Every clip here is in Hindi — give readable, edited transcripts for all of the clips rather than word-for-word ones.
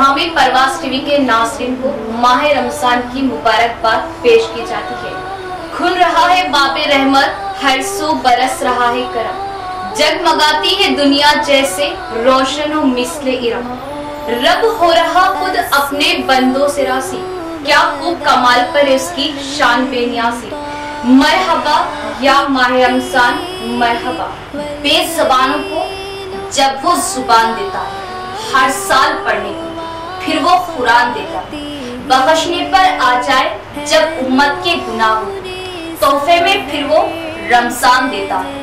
तमामी परवास टीवी के नाज़रीन को माह रमजान की मुबारकबाद पेश की जाती है। खुल रहा है बाबे रहमत, हर सू बरस रहा है करम, जगमगाती है दुनिया जैसे रोशन व मिस्ले इरम। रब हो रहा खुद अपने बंदों से रासी, क्या खूब कमाल पर उसकी शान बेनियासी। मरहबा या माह रमजान मरहबा, बेज़बानों को जब वो जुबान देता है हर साल पढ़ने को, फिर वो कुरान देता है बख्शने पर आ जाए जब उम्मत के गुनाह हो, तोहफे में फिर वो रमजान देता है।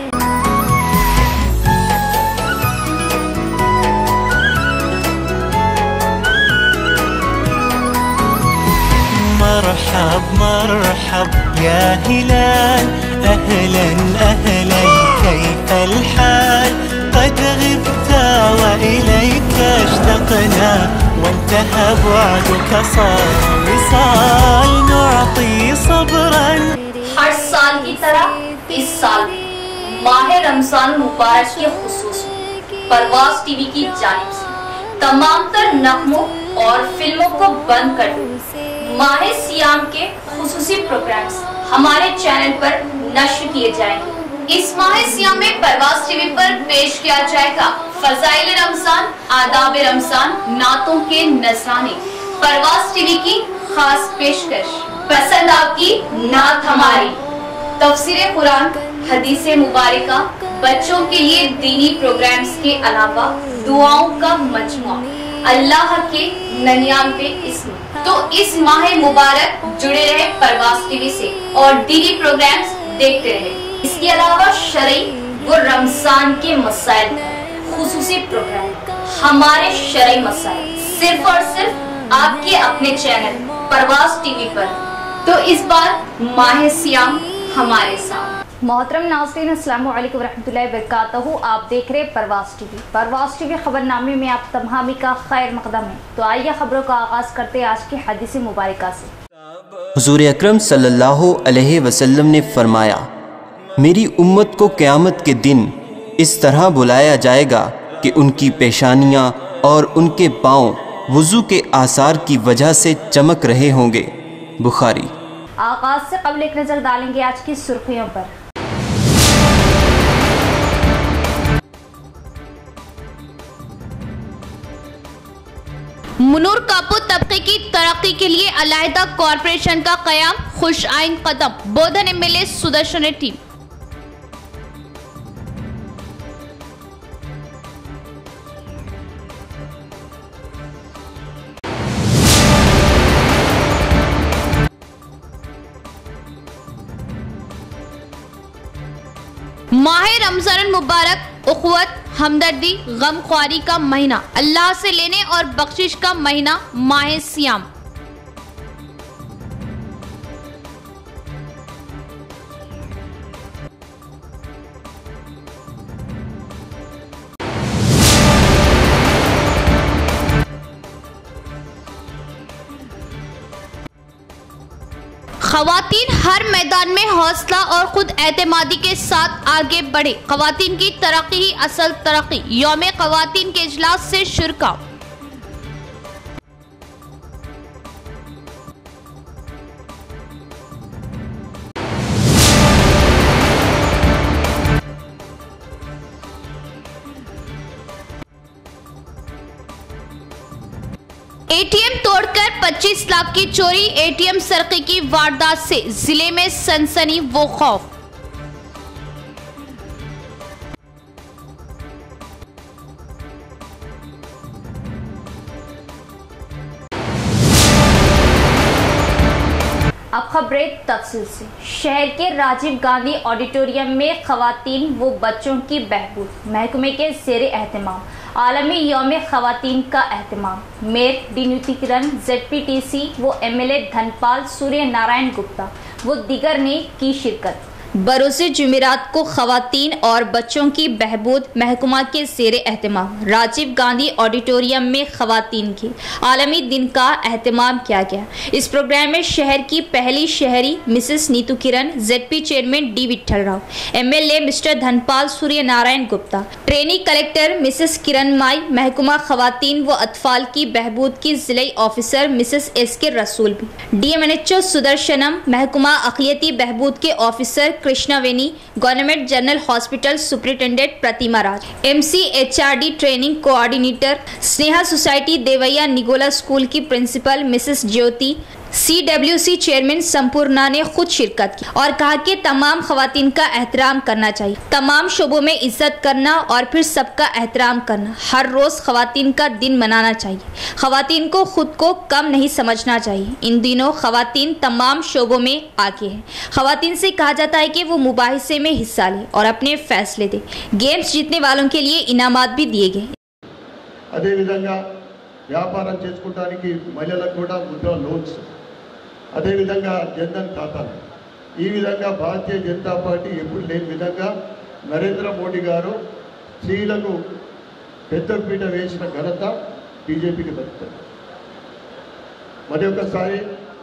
मरहब मरहब या हिलाल, अहलन अहलन कैफल हाल, قد غبت وإليك اشتقنا وانتهى بعدك صار وصال نعطي صبرا। हर साल की तरह इस साल माह रमजान मुबारक के खुसूस परवास टीवी की जानिब से तमाम तर नगमों और फिल्मों को बंद कर दो माह सियाम के खुसूसी प्रोग्राम्स हमारे चैनल पर नश्र किए जाएंगे। इस माह सियाम में परवास टीवी पर पेश किया जाएगा फजाइल रमजान, आदाब रमजान, नातों के नजराने। परवास टीवी की खास पेशकश, पसंद आपकी नात हमारी, तफसीर कुरान, हदीसे मुबारका, बच्चों के लिए दीनी प्रोग्राम्स के अलावा दुआओं का मजमुआ, अल्लाह के 99 इस्म। तो इस माह मुबारक जुड़े रहे परवास टीवी से और दीनी प्रोग्राम्स देखते रहे। इसके अलावा शरई व रमजान के मसाइल खुसूसी प्रोग्राम, हमारे शरई मसाइल सिर्फ और सिर्फ आपके अपने चैनल परवास टीवी पर। तो इस बार माह सियाम हमारे साथ। मोहतरम नाज़रीन, अस्सलाम वालेकुम रहमतुल्लाहि व बरकातहू। आप देख रहे परवास टीवी। परवास टीवी खबरनामे में आप तमामी का खैर मकदम है। तो आइए खबरों का आगाज करते हैं आज की हदीस मुबारका से। हुजूर अकरम सल्लल्लाहु अलैहि वसल्लम ने फरमाया, मेरी उम्मत को क़यामत के दिन इस तरह बुलाया जाएगा कि उनकी पेशानियाँ और उनके पाँव वुज़ू के आसार की वजह से चमक रहे होंगे। बुखारी। आगाज से कबल एक नजर डालेंगे आज की सुर्खियों पर। मुनूर कापुर तबके की तरक्की के लिए अलहदा कॉरपोरेशन का कयाम, खुश आइन कदम, बोधन एमएलए सुदर्शन रेड्डी। माह रमजान मुबारक उखवत, हमदर्दी, गमख्वारी का महीना, अल्लाह से लेने और बख्शिश का महीना माह सियाम। खवातीन हर मैदान में हौसला और खुद एतमादी के साथ आगे बढ़े, खवातीन की तरक्की ही असल तरक्की। यौम खवातीन के इजलास से शुरका। एटीएम तोड़कर 25 लाख की चोरी, एटीएम सरके की वारदात से जिले में सनसनी वो खौफ। अब खबरें तफसील से। शहर के राजीव गांधी ऑडिटोरियम में खवातीन व बच्चों की बहबूद महकमे के ज़ेर एहतमाम आलमी यौम खवातीन का एहतमाम। मेयर डी किरण, ZPTC व MLA धनपाल सूर्य नारायण गुप्ता व दीगर ने की शिरकत। बरोज़ जुमेरात को ख़वातीन और बच्चों की बहबूद महकमा के ज़ेर एहतमाम राजीव गांधी ऑडिटोरियम में ख़वातीन के आलमी दिन का एहतमाम किया गया। इस प्रोग्राम में शहर की पहली शहरी Mrs Neetu Kiran, ZP chairman D Vittal Rao, MLA mister Dhanpal Surya Narayan Gupta, trainee collector Mrs Kiran Mai, महकमा ख़वातीन व अतफाल की बहबूद की ज़िले ऑफिसर मिसेस SK रसूल भी, DMNHO सुदर्शनम, महकमा अक़लियती बहबूद के officer Krishna Veni, government general hospital superintendent Pratima Raj, MCHRD training coordinator Sneha society Devaiah Nigola school की principal Mrs Jyoti, CWC chairman Sampoorna ने खुद शिरकत की और कहा कि तमाम ख़वातीन का एहतराम करना चाहिए, तमाम शोबों में इज्जत करना और फिर सबका एहतराम करना। हर रोज़ ख़वातीन का दिन मनाना चाहिए। ख़वातीन को खुद को कम नहीं समझना चाहिए। इन दिनों ख़वातीन तमाम शोबों में आगे हैं। ख़वातीन से कहा जाता है कि वो मुबाहिसे में हिस्सा लें और अपने फैसले दें। गेम्स जीतने वालों के लिए इनामात भी दिए गए। అదే విధంగా వ్యాపారం చేసుకోవడానికి మహిళలకు కూడా ముద్రా లోన్స్, అదే విధంగా జన్ధన్ ఖాతాలు, ఈ విధంగా భారతీయ జనతా పార్టీ ఎప్పుడు లేని విధంగా నరేంద్ర మోడీ గారు స్త్రీలకు పెద్దపీట వేసిన ఘనత బీజేపీకి దక్కుతుంది. మరి ఒకసారి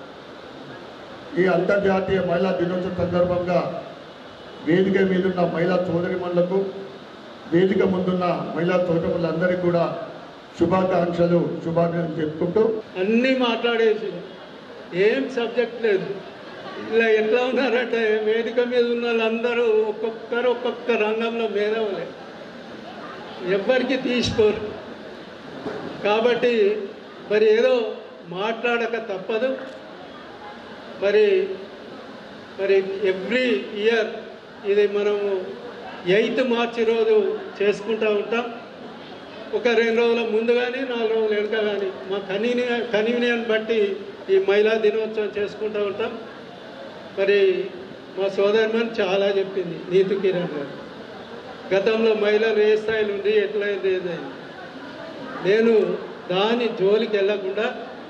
ఈ అంతర్జాతీయ మహిళా దినోత్సవం సందర్భంగా వేదిక మీదున్న మహిళా సోదరిమణులకు, వేదిక ముందున్న మహిళా సోదరులందరికీ కూడా శుభాకాంక్షలు చెప్పుకుంటూ అన్నీ మాట్లాడేసి ఏం సబ్జెక్ట్ లేదు. ఇలా ఎట్లా ఉన్నారంటే వేదిక మీద ఉన్న వాళ్ళందరూ ఒక్కొక్క రంగంలో మేధావులే, ఎవ్వరికి తీసుకోరు. కాబట్టి మరి ఏదో మాట్లాడక తప్పదు. మరి ఎవ్రీ ఇయర్ ఇది మనము 8th మార్చి రోజు చేసుకుంటూ ఉంటాం. ఒక 2 రోజుల ముందు కానీ 4 రోజుల వెనుక కానీ మా కన్వీనియన్ బట్టి ఈ మహిళా దినోత్సవం చేసుకుంటూ ఉంటాం. మరి మా సోదరిమని చాలా చెప్పింది నీతూ కిరణ్ గారు, గతంలో మహిళలు ఏ స్థాయిలో ఉండి ఎట్లయింది ఏదైంది. నేను దాని జోలికి వెళ్ళకుండా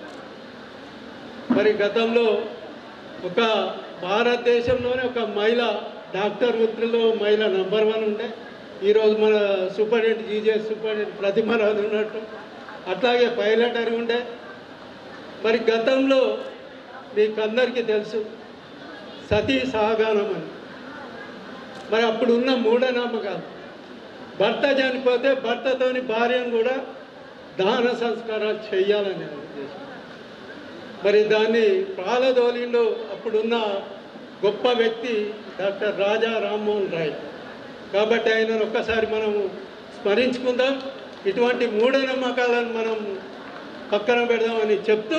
మరి గతంలో ఒక భారతదేశంలోనే ఒక మహిళ డాక్టర్ వృత్తిలో మహిళ నంబర్ 1 ఉండే. ఈరోజు మన సూపరింటెండెంట్ GJS సూపరింటెండెంట్ ప్రతిమరాజు ఉన్నట్టు అట్లాగే పైలటర్ ఉండే. మరి గతంలో మీకు అందరికీ తెలుసు సతీ సహగానం అని. మరి అప్పుడున్న మూఢనమ్మకాలు, భర్త చనిపోతే భర్తతోని భార్యను కూడా దహన సంస్కారాలు చేయాలనే ఉద్దేశం. మరి దాన్ని ప్రాలదోలిలో అప్పుడున్న గొప్ప వ్యక్తి డాక్టర్ రాజా రామ్మోహన్ రాయ్. కాబట్టి ఆయనను ఒక్కసారి మనము స్మరించుకుందాం, ఇటువంటి మూఢనమ్మకాలను మనం పక్కన పెడదామని చెప్తూ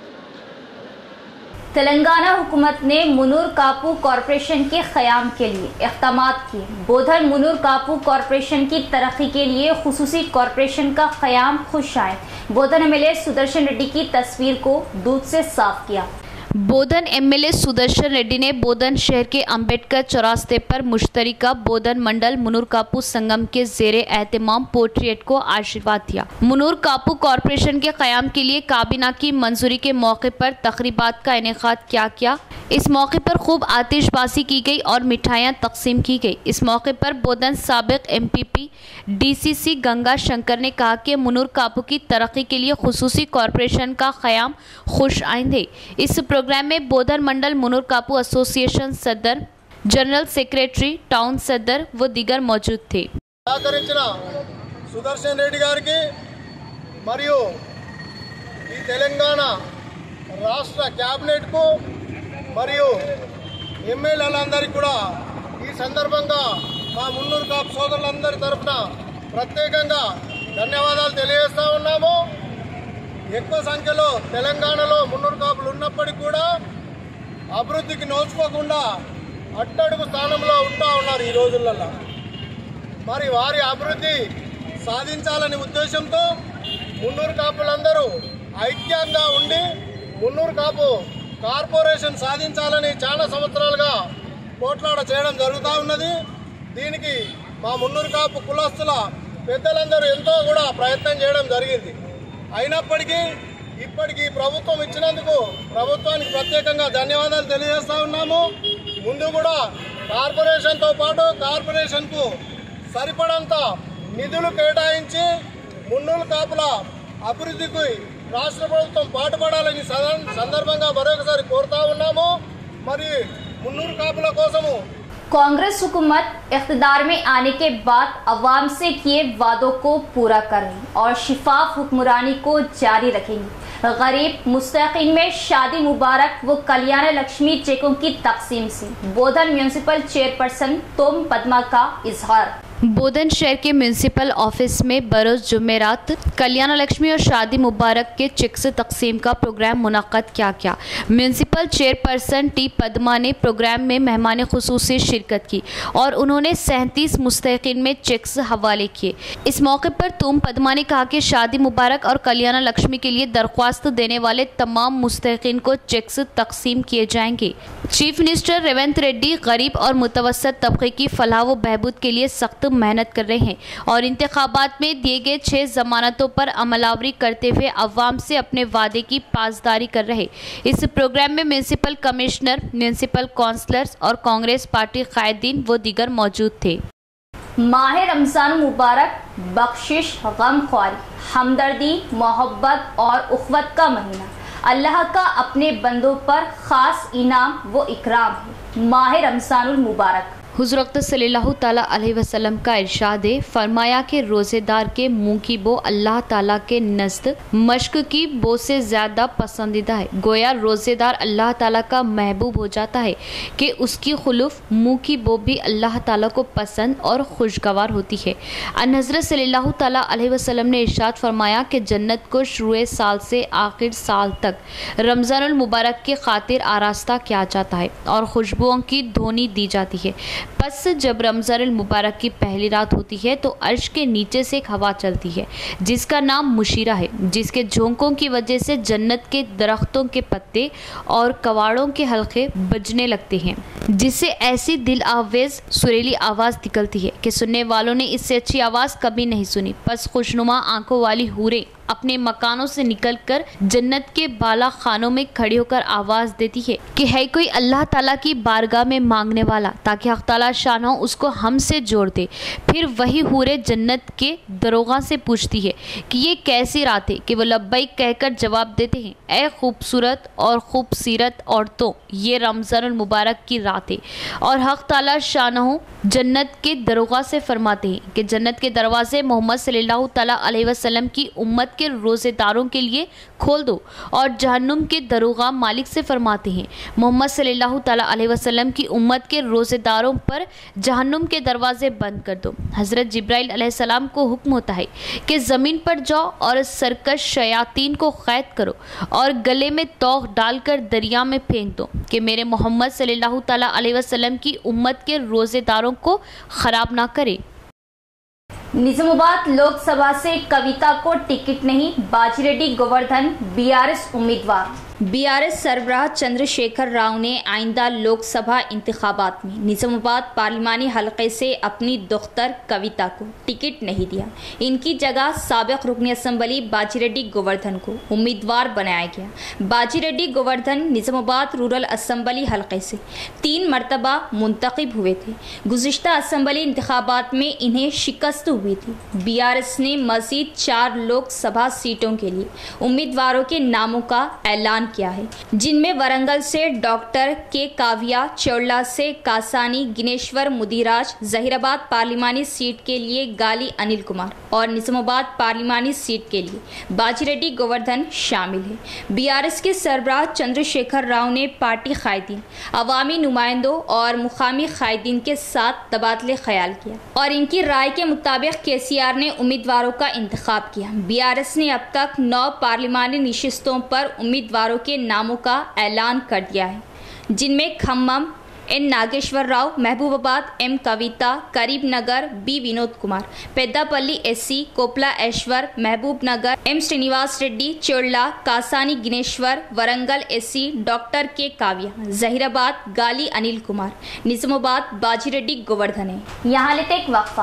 तेलंगाना हुकूमत ने मुनूर कापू कॉरपोरेशन के क़याम के लिए इक़दामात किए। बोधन मुनूर कापू कॉरपोरेशन की तरक्की के लिए खुसूसी कॉरपोरेशन का क़याम खुश आए। बोधन MLA सुदर्शन रेड्डी की तस्वीर को दूध से साफ किया। बोधन MLA सुदर्शन रेड्डी ने बोधन शहर के अंबेडकर चौरास्ते पर मुश्तरिका बोधन मंडल मुनूर कापू संगम के ज़ेरे एहतमाम पोर्ट्रेट को आशीर्वाद दिया। मुनूर कापू कॉरपोरेशन के क़याम के लिए काबीना की मंजूरी के मौके पर तकरीबात का इनेकाद किया। इस मौके पर खूब आतिशबाजी की गई और मिठाइयाँ तकसीम की गई। इस मौके पर बोधन साबिक MPP DCC गंगा शंकर ने कहा कि मुनूर कापू की तरक्की के लिए खुसूसी कॉरपोरेशन का क़याम खुश आइंद है। इस प्रोग्राम में बोधन मंडल मुनूर कापू एसोसिएशन सदर, जनरल सेक्रेटरी, टाउन सदर व दीगर मौजूद थे। సుదర్శన్ రెడ్డి గారికి మరియు ఈ తెలంగాణ రాష్ట్ర క్యాబినెట్ కు మరియు ఎమ్మెల్యేలందరికీ కూడా ఈ సందర్భంగా మా మున్నూరు కాపు సోదరులందరి తరఫున ప్రత్యేకంగా ధన్యవాదాలు తెలియజేస్తా ఉన్నాము. ఎక్కువ సంఖ్యలో తెలంగాణలో మున్నూరు కాపులు ఉన్నప్పటికీ కూడా అభివృద్ధికి నోచుకోకుండా అట్టడుగు స్థానంలో ఉంటా ఉన్నారు ఈ రోజులలో. మరి వారి అభివృద్ధి సాధించాలనే ఉద్దేశంతో మున్నూరు కాపులందరూ ఐక్యంగా ఉండి మున్నూరు కాపు కార్పొరేషన్ సాధించాలని చాలా సంవత్సరాలుగా పోట్లాడ చేయడం జరుగుతూ ఉన్నది. దీనికి మా మున్నూరు కాపు కులస్తుల పెద్దలందరూ ఎంతో కూడా ప్రయత్నం చేయడం జరిగింది. అయినప్పటికీ ఇప్పటికీ ప్రభుత్వం ఇచ్చినందుకు ప్రభుత్వానికి ప్రత్యేకంగా ధన్యవాదాలు తెలియజేస్తా ఉన్నాము. ముందు కూడా కార్పొరేషన్తో పాటు కార్పొరేషన్కు సరిపడంత నిధులు కేటాయించి మున్నూరు కాపుల అభివృద్ధికి రాష్ట్ర ప్రభుత్వం పాటుపడాలని సందర్భంగా మరొకసారి కోరుతా ఉన్నాము। మరి మున్నూరు కాపుల కోసము कांग्रेस हुकूमत इख्तिदार में आने के बाद अवाम से किए वादों को पूरा कर रही और शिफाफ हुक्मरानी को जारी रखेंगी। गरीब मुस्तकीन में शादी मुबारक व कल्याण लक्ष्मी चेकों की तकसीम से बोधन म्यूनिसिपल चेयरपर्सन तोम पद्मा का इजहार। बोधन शहर के म्यूनिसिपल ऑफिस में बरोज जुमेरात कल्याण लक्ष्मी और शादी मुबारक के चेक से तकसीम का प्रोग्राम मुनक्कद किया गया। म्यूनिसिपल चेयरपर्सन टी पद्मा ने प्रोग्राम में मेहमान खुसूसी शिरकत की और उन्होंने 37 मुस्तकीन में चेक्स हवाले किए। इस मौके पर तोम पद्मा ने कहा कि शादी मुबारक और कल्याण लक्ष्मी के लिए दरख्वास्त देने वाले तमाम मुस्तकीन को चेक्स तकसीम किए जाएंगे। चीफ मिनिस्टर रेवंत रेड्डी गरीब और मुतवसत तबके की फलाह व बहबूद के लिए सख्त मेहनत कर रहे हैं और इंतखाबात में दिए गए 6 जमानतों पर अमलावरी करते हुए अवाम से अपने वादे की पासदारी कर रहे। इस प्रोग्राम में म्यूनिसिपल कमिश्नर, म्यूनिसिपल काउंसलर्स और कांग्रेस पार्टी कायदीन व दीगर मौजूद थे। माह रमज़ान मुबारक बख्शिश, गमख्वारी, हमदर्दी, मोहब्बत और उख़्वत का महीना अल्लाह का अपने बंदों पर ख़ास इनाम व इकराम है। माह रमज़ानुल मुबारक हुज़ूर अक़दस सल्लल्लाहु ताला अलैहि वसल्लम का इरशाद है, फरमाया कि रोज़ेदार के मुंह की बो अल्लाह ताला के नज़द मश्क की बो से ज़्यादा पसंदीदा है। गोया रोज़ेदार अल्लाह ताला का महबूब हो जाता है कि उसकी खुलूफ मुंह की बो भी अल्लाह ताला को पसंद और खुशगवार होती है। अन हज़रत सल्लल्लाहु ताला अलैहि वसल्लम ने इरशाद फरमाया कि जन्नत को शुरू साल से आखिर साल तक रमज़ानुल मुबारक की खातिर आरास्ता किया जाता है और खुशबुओं की धोनी दी जाती है। बस जब रमज़ानुल मुबारक की पहली रात होती है तो अर्श के नीचे से एक हवा चलती है जिसका नाम मुशीरा है, जिसके झोंकों की वजह से जन्नत के दरख्तों के पत्ते और कवाड़ों के हल्के बजने लगते हैं, जिससे ऐसी दिल आवेज सुरीली आवाज़ निकलती है कि सुनने वालों ने इससे अच्छी आवाज़ कभी नहीं सुनी। बस खुशनुमा आंखों वाली हूरें अपने मकानों से निकलकर जन्नत के बाला खानों में खड़ी होकर आवाज़ देती है कि है कोई अल्लाह ताला की बारगाह में मांगने वाला, ताकि हक़ ताला शान हो उसको हमसे जोड़ दे। फिर वही हूरे जन्नत के दरोगा से पूछती है कि ये कैसी रात है, कि वो लब्बैक कहकर जवाब देते हैं, ए खूबसूरत और खूबसीरत औरतों, ये रमज़ानुल मुबारक की रात है। और हक़ ताला शान हो जन्नत के दरोगा से फरमाते हैं कि जन्नत के दरवाजे मोहम्मद सल्लल्लाहु ताला अलैहि वसल्लम की उम्मत के रोज़ेदारों के लिए खोल दो। और जहन्नुम के दरोगा मालिक से फरमाते हैं, मोहम्मद सल्लल्लाहु ताला अलैहि वसल्लम की उम्मत के रोज़ेदारों पर जहन्नुम के दरवाजे बंद कर दो। हज़रत जिब्राइल अलैहिस्सलाम को हुक्म होता है कि ज़मीन पर जाओ और सरकश शयातीन को क़ैद करो और गले में तौक डालकर दरिया में फेंक दो कि मेरे मोहम्मद सल्लल्लाहु ताला अलैहि वसल्लम की उम्मत के रोज़ेदारों को ख़राब ना करे। निजामाबाद लोकसभा से कविता को टिकट नहीं, बाजीरेड्डी गोवर्धन बीआरएस उम्मीदवार। बीआरएस सरबराह चंद्रशेखर राव ने आइंदा लोकसभा इंतखाबात में निजामाबाद पार्लिमानी हलके से अपनी दुख्तर कविता को टिकट नहीं दिया। इनकी जगह साबिक रुकन असम्बली बाजीरेड्डी गोवर्धन को उम्मीदवार बनाया गया। बाजीरेड्डी गोवर्धन निजामाबाद रूरल असम्बली हलके से 3 मरतबा मुंतखब हुए थे। गुज़िश्ता असम्बली इंतखाबात में इन्हें शिकस्त हुई थी। बीआरएस ने मज़ीद 4 लोकसभा सीटों के लिए उम्मीदवारों के नामों का ऐलान किया है, जिनमें वरंगल से डॉक्टर के काविया, चौला से कासानी गिनेश्वर मुदिराज, जहीराबाद पार्लिमानी सीट के लिए गाली अनिल कुमार और निजामाबाद पार्लिमानी सीट के लिए बाजीरेड्डी गोवर्धन शामिल है। बीआरएस के सरबराह चंद्रशेखर राव ने पार्टी कायदीन, अवामी नुमाइंदों और मुकामी कायदीन के साथ तबादले ख्याल किया और इनकी राय के मुताबिक केसीआर ने उम्मीदवारों का इंतखाब किया। बीआरएस ने अब तक 9 पार्लिमानी नशिस्तों पर उम्मीदवारों के नामों का ऐलान कर दिया है, जिनमें Khammam N Nageswara Rao, Mahabubabad M Kavitha, Karimnagar B Vinod Kumar, Peddapalli SC, Koppula Eshwar, Mahbubnagar M Srinivas Reddy, Chevella Kasani Gyaneshwar, Warangal SC doctor K Kavya, Zaheerabad गाली अनिल कुमार, निजामाबाद बाजीरेड्डी गोवर्धन है। यहाँ लेते एक वक्फा।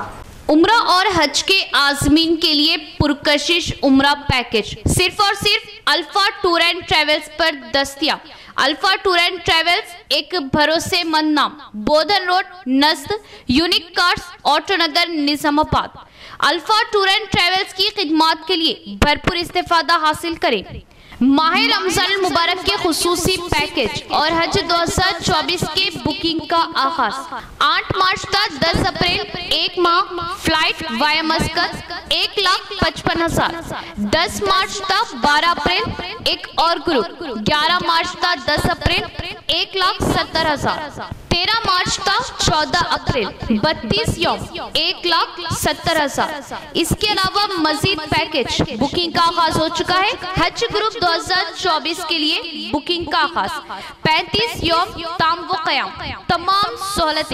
उम्रा और हज के आज़मीन के लिए पुरकशिश उम्रा पैकेज सिर्फ और सिर्फ अल्फा टूर एंड ट्रेवल्स पर दस्तयाब। अल्फा टूर एंड ट्रेवल्स एक भरोसेमंद नाम, बोधन रोड नज़द unique cars Autonagar Nizamabad. Alpha tour and travels की खिदमात के लिए भरपूर इस्तेफादा हासिल करें। माह रमजान मुबारक के खुसूसी पैकेज और हज 2024 के बुकिंग का आगाज 8 मार्च तक 10 अप्रैल 1 माह फ्लाइट वाया मस्कत 1,55,000। 10 मार्च तक 12 अप्रैल एक और ग्रुप 11 मार्च तक 10 अप्रैल 1,70,000। 13 मार्च तक 14 अप्रैल 32 यौम 1,70,000। इसके अलावा मजीद पैकेज बुकिंग का आगाज हो चुका है। हज ग्रुप 2024 के लिए बुकिंग का आगाज 35 यौम ताम व क़याम, तमाम सहूलतें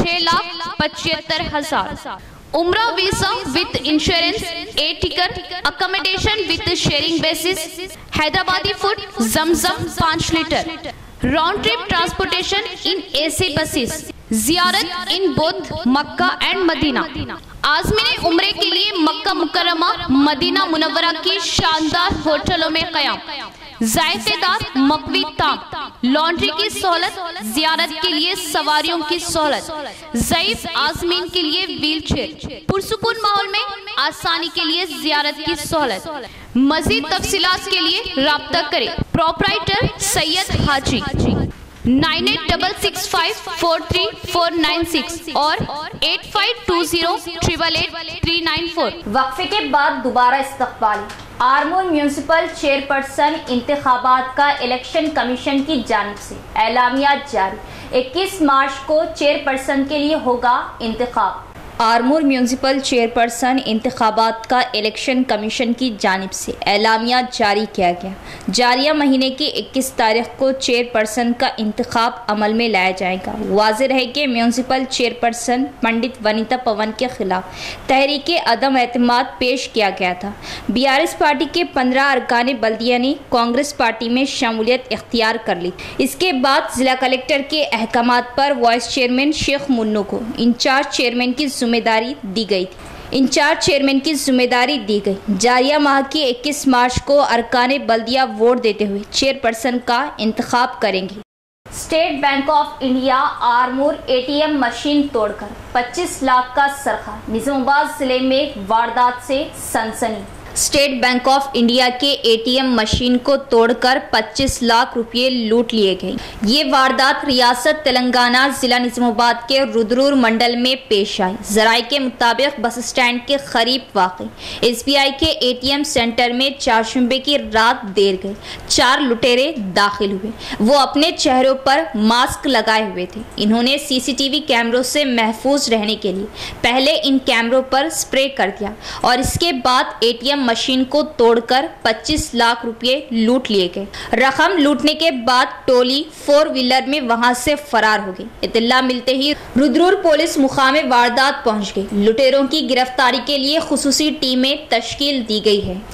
6,75,000। उम्रा visa with insurance, A ticket, accommodation with sharing basis, Hyderabadi food, Zamzam 5 litre, round trip transportation in AC buses, जियारत in both Makkah and Madinah. आज़मीन उम्रे के लिए मक्का मुकर्रमा मदीना मुनव्वरा की शानदार होटलों में क़याम, ज़ायफेदार मकवी ताम, लॉन्ड्री की सहूलत, जियारत के लिए सवारियों की सहूलत, ज़ईफ आज़मीन के लिए व्हील चेयर, पुरसुकून माहौल में आसानी के लिए जियारत की सहूलत। मजीद तफसीलात के लिए राब्ता करें प्रोपराइटर सैयद हाजी 9866543496 और 8520888394। वक्फे के बाद दोबारा इस्तकबाल। आरमूर म्यूनिसिपल चेयरपर्सन इंतखाबात का इलेक्शन कमीशन की जानिब से एलामिया जारी। 21 मार्च को चेयरपर्सन के लिए होगा इंतखाब। आरमूर म्यूनिसिपल चेयरपर्सन इंतखाबात का इलेक्शन कमीशन की जानिब से एलामिया जारी किया गया। जारिया महीने की 21 तारीख को चेयरपर्सन का इंतखाब अमल में लाया जाएगा। वाज़ेह रहे कि म्यूनिसिपल चेयरपर्सन पंडित वनीता पवन के खिलाफ तहरीक अदम एतमाद पेश किया गया था। BRS पार्टी के 15 अरकान बल्दिया ने कांग्रेस पार्टी में शमूलियत इख्तियार कर ली। इसके बाद जिला कलेक्टर के अहकामात पर वाइस चेयरमैन शेख मुन्नू को इंचार्ज चेयरमैन की जिम्मेदारी दी गई। जारिया माह की 21 मार्च को अरकान बल्दिया वोट देते हुए चेयरपर्सन का इंतखाब करेंगे। State Bank of India Armoor ATM machine तोड़कर 25 लाख का सरखा। निजामाबाद जिले में वारदात से सनसनी। स्टेट बैंक ऑफ इंडिया के ATM मशीन को तोड़कर 25 लाख रुपए लूट लिए गए। ये वारदात रियासत तेलंगाना जिला निजामाबाद के रुद्रूर मंडल में पेश आई। जराये के मुताबिक बस स्टैंड के करीब वाक़ई SBI के ATM सेंटर में चारशंबे की रात देर गई 4 लुटेरे दाखिल हुए। वो अपने चेहरों पर मास्क लगाए हुए थे। इन्होंने CCTV कैमरों से महफूज रहने के लिए पहले इन कैमरों पर स्प्रे कर दिया और इसके बाद ATM मशीन को तोड़कर 25 लाख रुपए लूट लिए गए। रकम लूटने के बाद टोली 4 व्हीलर में वहां से फरार हो गई। इत्तला मिलते ही रुद्रूर पुलिस मुकामे वारदात पहुंच गई। लुटेरों की गिरफ्तारी के लिए खुसूसी टीमें तश्कील दी गई है।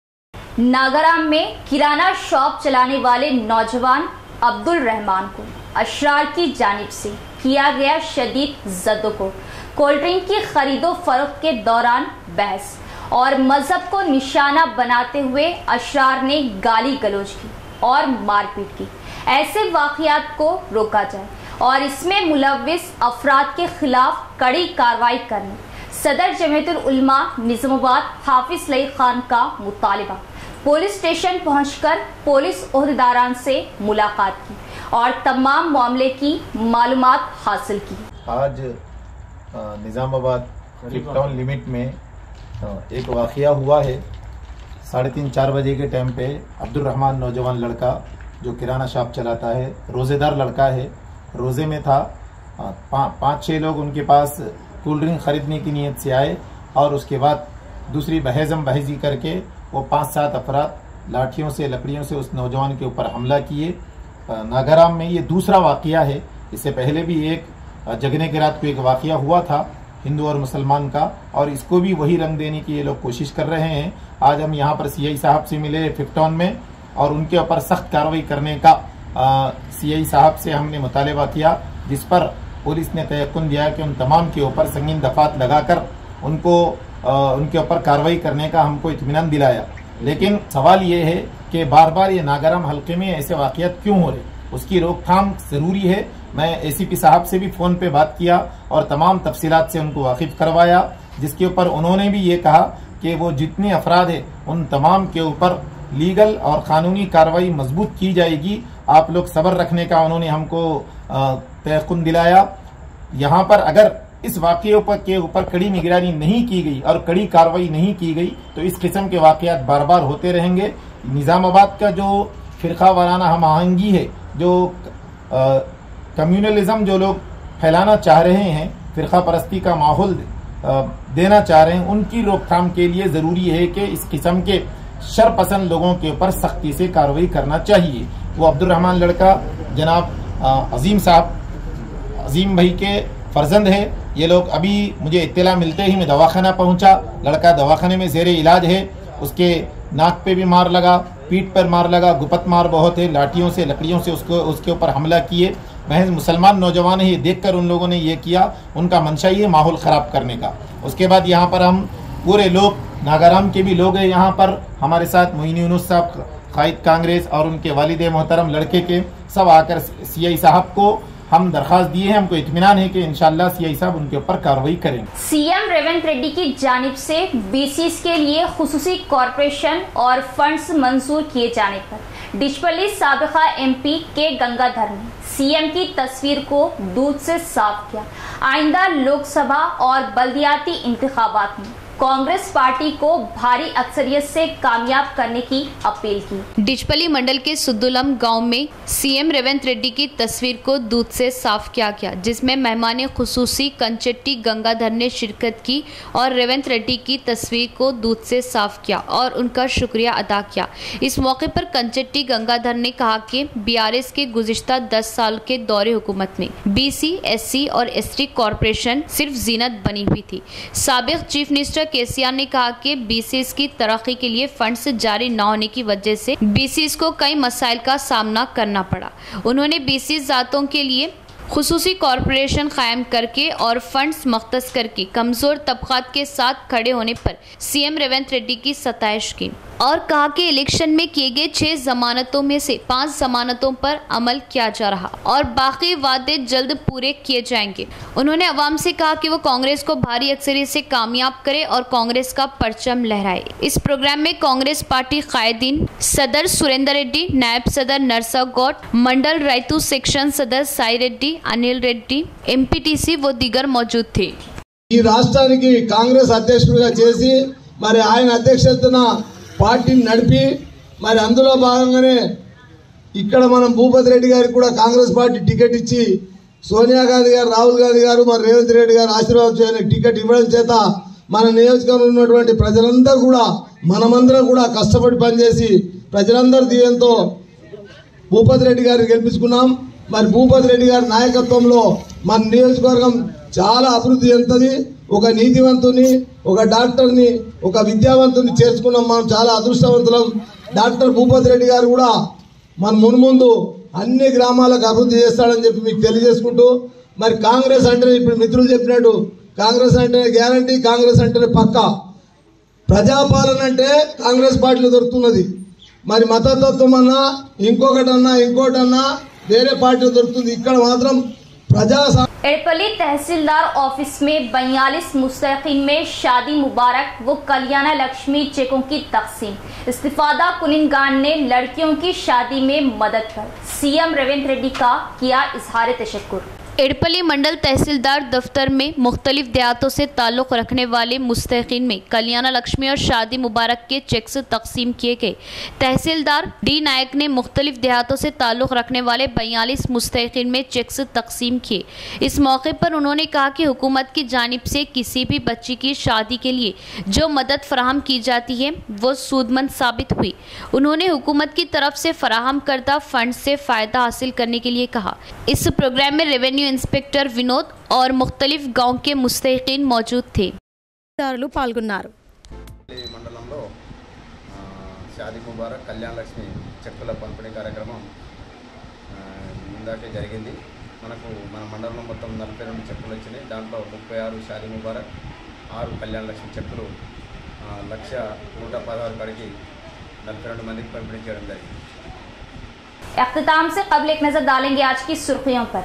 नागाराम में किराना शॉप चलाने वाले नौजवान अब्दुल रहमान को अशरार की जानिब से किया गया शदीद जद्दोजहद। कोल्ड ड्रिंक की खरीदो फरोख्त के दौरान बहस और मजहब को निशाना बनाते हुए अशरार ने गाली गलौज की और मारपीट की। ऐसे वाक़ियात को रोका जाए और इसमें मुलव्विस अफराद के खिलाफ कड़ी कार्रवाई करने सदर जमीयतुल उलमा निजामाबाद हाफिज लई खान का मुतालिबा। पुलिस स्टेशन पहुंचकर पुलिस ओहदेदारान से मुलाकात की और तमाम मामले की मालूमात हासिल की। आज निजामाबाद टाउन लिमिट में एक वाक़या हुआ है। 3:30-4 बजे के टाइम पे अब्दुल रहमान नौजवान लड़का जो किराना शॉप चलाता है, रोज़ेदार लड़का है, रोज़े में था। 5-6 लोग उनके पास कोल्ड ड्रिंक खरीदने की नीयत से आए और उसके बाद दूसरी बहज़म बहज़ी करके वो 5-7 अफराद लाठियों से लकड़ियों से उस नौजवान के ऊपर हमला किए। नागाराम में ये दूसरा वाक़या है। इससे पहले भी एक जगने की रात को एक वाक़या हुआ था हिंदू और मुसलमान का, और इसको भी वही रंग देने की ये लोग कोशिश कर रहे हैं। आज हम यहाँ पर CI साहब से मिले 50 में और उनके ऊपर सख्त कार्रवाई करने का CI साहब से हमने मुतालबा किया, जिस पर पुलिस ने तयक्कुन दिया कि उन तमाम के ऊपर संगीन दफात लगाकर उनको उनके ऊपर कार्रवाई करने का हमको इत्मीनान दिलाया। लेकिन सवाल ये है कि बार बार ये नागाराम हल्के में ऐसे वाक़यात क्यों हो रहे, उसकी रोकथाम ज़रूरी है। मैं एसीपी साहब से भी फ़ोन पे बात किया और तमाम तफसीलात से उनको वाकिफ़ करवाया, जिसके ऊपर उन्होंने भी ये कहा कि वो जितने अफराद हैं उन तमाम के ऊपर लीगल और क़ानूनी कार्रवाई मजबूत की जाएगी। आप लोग सब्र रखने का उन्होंने हमको तयक़ुन दिलाया। यहाँ पर अगर इस वाक़े के ऊपर कड़ी निगरानी नहीं की गई और कड़ी कार्रवाई नहीं की गई तो इस किस्म के वाक़यात बार बार होते रहेंगे। निज़ामाबाद का जो फ़िरक़ा वाराना हम आहंगी है, जो कम्युनलिज्म जो लोग फैलाना चाह रहे हैं, फ़िरक़ा परस्ती का माहौल देना चाह रहे हैं, उनकी रोकथाम के लिए ज़रूरी है कि इस किस्म के शरपसंद लोगों के ऊपर सख्ती से कार्रवाई करना चाहिए। वो अब्दुर्रहमान लड़का जनाब अजीम साहब, अजीम भाई के फर्जंद है। ये लोग अभी मुझे इत्तला मिलते ही मैं दवाखाना पहुंचा, लड़का दवाखाने में ज़ेरे इलाज है। उसके नाक पे भी मार लगा, पीठ पर मार लगा, गुपत मार बहुत है, लाठियों से लकड़ियों से उसके ऊपर हमला किए। महज मुसलमान नौजवान है, ये देखकर उन लोगों ने ये किया, उनका मंशा ही है माहौल ख़राब करने का। उसके बाद यहाँ पर हम पूरे लोग, नागाराम के भी लोग हैं यहाँ पर हमारे साथ, मोइन यूनुस साहब कायद कांग्रेस और उनके वालिद मोहतरम लड़के के सब आकर सीआई साहब को हम दरखास्त दिए हैं। हमको इत्मीनान है कि इंशाल्लाह सीआई साहब उनके ऊपर कार्रवाई करेंगे। सीएम रेवंत रेड्डी की जानिब से बीसीस के लिए खुसूसी कॉरपोरेशन और फंड्स मंजूर किए जाने पर डिशपल्ली साबिका एमपी के गंगाधर ने सीएम की तस्वीर को दूध से साफ किया। आइंदा लोकसभा और बल्दियाती इंतखाबात में कांग्रेस पार्टी को भारी अक्सरियत से कामयाब करने की अपील की। डिचपल्ली मंडल के सुद्दुलम गांव में सीएम रेवंत रेड्डी की तस्वीर को दूध से साफ किया गया, जिसमें मेहमान खुसूसी कंचेट्टी गंगाधर ने शिरकत की और रेवंत रेड्डी की तस्वीर को दूध से साफ किया और उनका शुक्रिया अदा किया। इस मौके पर कंचेट्टी गंगाधर ने कहा कि बीआरएस के गुज़िश्ता 10 साल के दौरे हुकूमत में बीसी, एससी और एसटी कॉरपोरेशन सिर्फ जीनत बनी हुई थी। साबिक चीफ मिनिस्टर केसीआर ने कहा कि बीसीएस की तरक्की के लिए फंड्स जारी न होने की वजह से बीसीएस को कई मसाइल का सामना करना पड़ा। उन्होंने बीसीएस ज़ातों के लिए खुसूसी कॉरपोरेशन कायम करके और फंड्स मख्तस करके कमज़ोर तबक़ात के साथ खड़े होने पर सीएम रेवंत रेड्डी की सताइश की और कहा कि इलेक्शन में किए गए 6 जमानतों में से 5 जमानतों पर अमल किया जा रहा और बाकी वादे जल्द पूरे किए जाएंगे। उन्होंने अवाम से कहा कि वो कांग्रेस को भारी अक्सरियत से कामयाब करे और कांग्रेस का परचम लहराए। इस प्रोग्राम में कांग्रेस पार्टी कायदीन, सदर सुरेंदर रेड्डी, नायब सदर नरसा गौड, मंडल रैतू सेक्शन सदर साई रेड्डी, अनिल रेड्डी, एमपीटीसी वो दीगर मौजूद थे। ఈ రాష్ట్రానికి కాంగ్రెస్ అధ్యక్షుడిగా చేసి మరి ఆయన అధ్యక్షతన పార్టీని నడిపి మరి అందులో భాగంగానే ఇక్కడ మనం భూపతి రెడ్డి గారికి కూడా కాంగ్రెస్ పార్టీ టికెట్ ఇచ్చి సోనియా గాంధీ గారు, రాహుల్ గాంధీ గారు, మరి రేవంత్ రెడ్డి గారు ఆశీర్వాదం టికెట్ ఇవ్వడం చేత మన నియోజకవర్గంలో ఉన్నటువంటి ప్రజలందరూ కూడా మనమందరం కూడా కష్టపడి పనిచేసి ప్రజలందరూ దీంతో భూపతి రెడ్డి గారిని గెలిపించుకున్నాం। మరి భూపతి రెడ్డి గారి నాయకత్వంలో మన నియోజకవర్గం చాలా అభివృద్ధి చెందుతుంది। ఒక నీతివంతుని, ఒక డాక్టర్ని, ఒక విద్యావంతుని చేర్చుకున్నాం। మనం చాలా అదృష్టవంతులం। డాక్టర్ భూపతి రెడ్డి గారు కూడా మన మున్ముందు అన్ని గ్రామాలకు అభివృద్ధి చేస్తాడని చెప్పి మీకు తెలియజేసుకుంటూ, మరి కాంగ్రెస్ అంటే ఇప్పుడు మిత్రులు చెప్పినట్టు కాంగ్రెస్ అంటే గ్యారంటీ, కాంగ్రెస్ అంటే పక్కా। ప్రజాపాలన అంటే కాంగ్రెస్ పార్టీలో దొరుకుతున్నది। మరి మతతత్వం అన్నా ఇంకొకటన్నా ఇంకోటన్నా వేరే పార్టీలో దొరుకుతుంది। ఇక్కడ మాత్రం एड़पल्ली तहसीलदार ऑफिस में 42 मुस्तहिकीन में शादी मुबारक व कल्याणा लक्ष्मी चेकों की तकसीम। इस्तिफादा कुनिंदगान ने लड़कियों की शादी में मदद कर सीएम रेवंत रेड्डी का किया इजहार तशक्कुर। एड़पल्ली मंडल तहसीलदार दफ्तर में मुख्तलिफ देहातों से ताल्लुक़ रखने वाले मुस्तहिकीन में कल्याणा लक्ष्मी और शादी मुबारक के चेक्स तकसीम किए गए। तहसीलदार डी नायक ने मुख्तलिफ देहातों से ताल्लुक़ रखने वाले 42 मुस्तहिकीन में चेक्स तकसीम किए। इस मौके पर उन्होंने कहा कि हुकूमत की जानिब से किसी भी बच्ची की शादी के लिए जो मदद फराहम की जाती है वो सूदमंद साबित हुई। उन्होंने हुकूमत की तरफ से फराहम करदा फंड से फ़ायदा हासिल करने के लिए कहा। इस प्रोग्राम में रेवेन्यू इंस्पेक्टर विनोद और मुख्तलिफ गांव के मुस्तहिकीन मौजूद थे। పాల్గొన్నారు। మండలంలో షాదీ ముబారక్ కళ్యాణ లక్ష్మి చెక్కుల పంపిణీ కార్యక్రమం ఇందాకే జరిగింది। మన మండలంలో మొత్తం 42 చెక్కులు వచ్చినాయి। దాంట్లో 36 షాదీ ముబారక్, 6 కళ్యాణ లక్ష్మి చెక్కులు 1,116 కాడికి 42 మందికి పంపిణీ చేయడం జరిగింది। इख्तिताम से कबल एक नजर डालेंगे आज की सुर्खियों पर।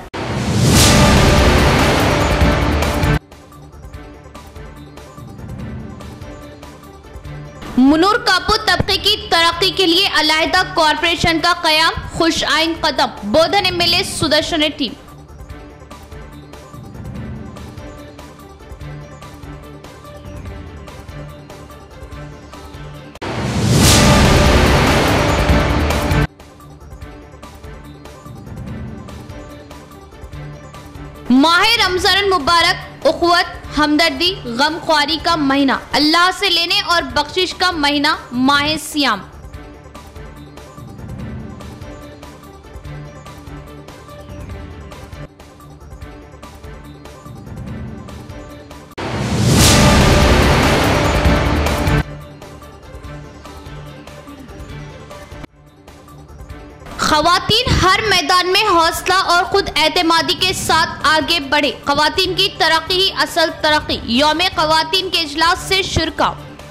मुनूर कापुर तबके की तरक्की के लिए अलहदा कॉरपोरेशन का कयाम, खुश आइन कदम, बोधन एमएलए सुदर्शन रेड्डी। माह रमजान मुबारक, उखवत, हमदर्दी, गमख्वारी का महीना, अल्लाह से लेने और बख्शिश का महीना माह सियाम। खवातीन हर मैदान में हौसला और खुद एतमादी के साथ आगे बढ़े, खवातीन की तरक्की ही असल तरक्की, यौम खवातीन के इजलास से शुरका।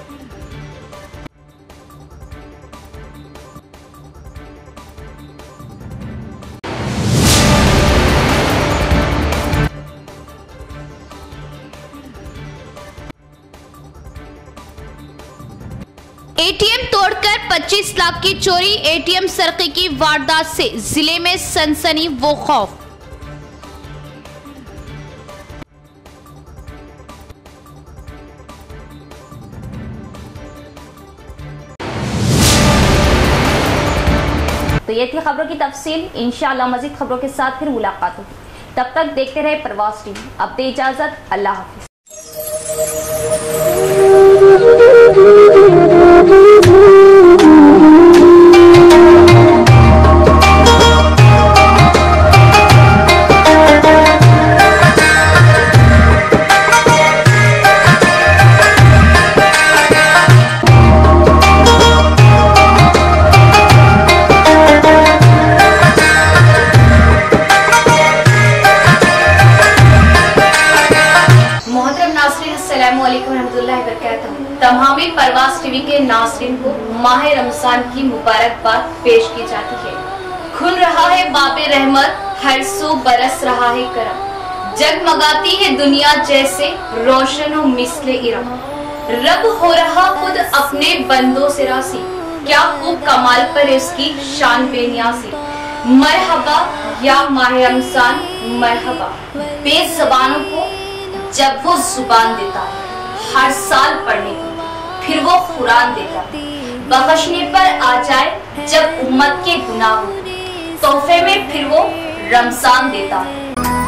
एटीएम तोड़कर 25 लाख की चोरी, एटीएम सरके की वारदात से जिले में सनसनी वो खौफ। तो ये थी खबरों की तफसील। इंशाअल्लाह मजीद खबरों के साथ फिर मुलाकात होगी। तब तक देखते रहे प्रवास टीवी। अब दे इजाजत, अल्लाह हाफिज। तमामी परवास टीवी के नाज़रीन को माह रमजान की मुबारकबाद पेश की जाती है। खुल रहा है बाबे रहमत, हर सू बरस रहा है करम, जगमगाती है दुनिया जैसे रोशन व मिसले इरम। रब हो रहा खुद अपने बंदों से रासी, क्या खूब कमाल पर इसकी शान बेनियाज़ी। मरहबा या माह रमजान मरहबा, बेज़बानों को जब वो जुबान देता है हर साल पढ़ने की, फिर वो कुरान देता है बख्शने पर आ जाए जब उम्मत के गुनाह हो, तोहफे में फिर वो रमजान देता है।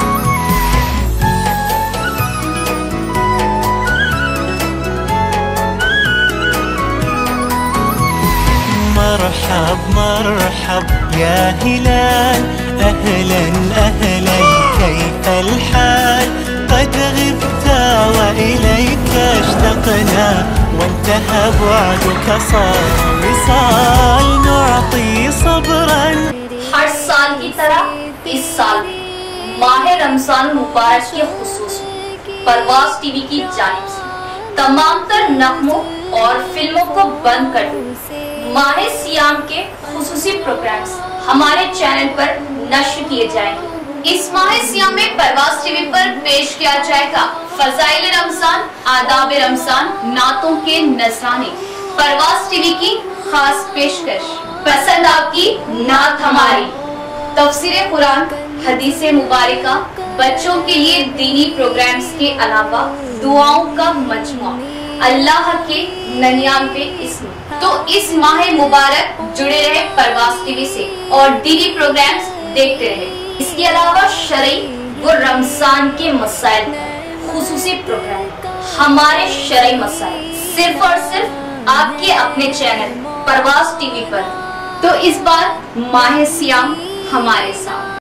मरहब मरहब या हिलाल, अहलन अहलन कैफल हाल, قد غبت وإليك اشتقنا وانتهى بعدك صار وصال نعطي صبرا। हर साल की तरह इस साल माह रमजान मुबारक के खुसूस में परवास टीवी की जानिब से तमाम तर नगमों और फिल्मों को बंद कर दो माह सियाम के खुसूसी प्रोग्राम्स हमारे चैनल पर नश्र किए जाएंगे। इस माह सियाम में परवास टीवी पर पेश किया जाएगा फजाइल रमजान, आदाब रमजान, नातों के नजराने। परवास टीवी की खास पेशकश, पसंद आपकी नात हमारी, तफसीर कुरान, हदीस मुबारका, बच्चों के लिए दीनी प्रोग्राम्स के अलावा दुआओं का मजमुआ, अल्लाह के 99 इस्म। तो इस माह मुबारक जुड़े रहे परवास टीवी से और दीनी प्रोग्राम्स देखते रहे। इसके अलावा शरई वो रमजान के मसाइल खुसूसी प्रोग्राम, हमारे शरई मसाइल सिर्फ और सिर्फ आपके अपने चैनल परवास टीवी पर। तो इस बार माह सियाम हमारे साथ।